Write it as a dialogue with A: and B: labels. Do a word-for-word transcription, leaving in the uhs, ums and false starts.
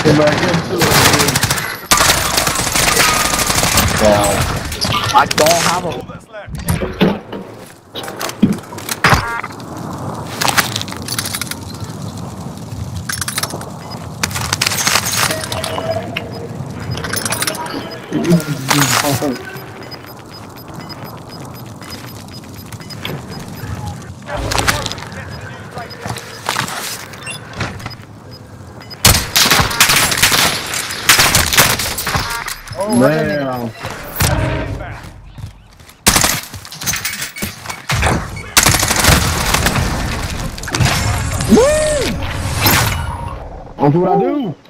A: Get back into it, dude.
B: Well, I don't have a...
A: Oh, man. Woo! That's what I do.